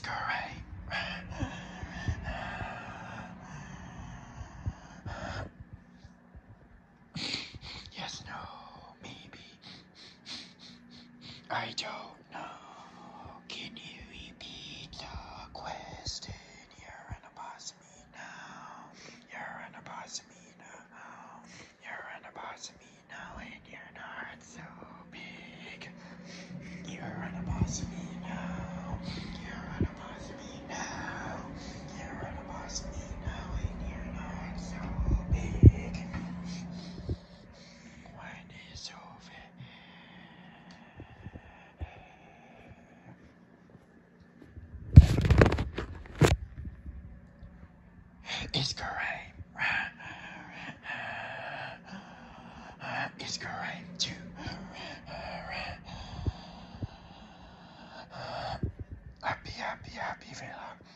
correct. Yes, no, maybe. I don't know. Can you repeat the question? You're an boss me now. You're an boss me now. You're an boss me now, and you're not so big. You're an boss me now. You're an boss me now. You're an boss me now, and you're not so big. When is over? It's correct. It's correct too. Happy, happy, happy, fella.